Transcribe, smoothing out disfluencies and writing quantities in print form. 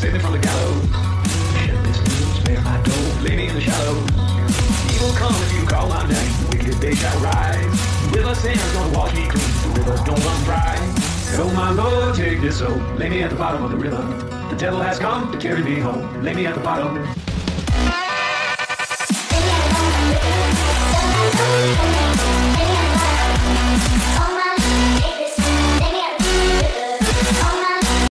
save me from the gallows. Shed this news, spare my dough, lay me in the shallows. Evil come if you call my name, wicked day shall rise. River sins gonna wash me clean, the rivers don't run dry. And oh my Lord, take this soul, lay me at the bottom of the river. The devil has come to carry me home, lay me at the bottom.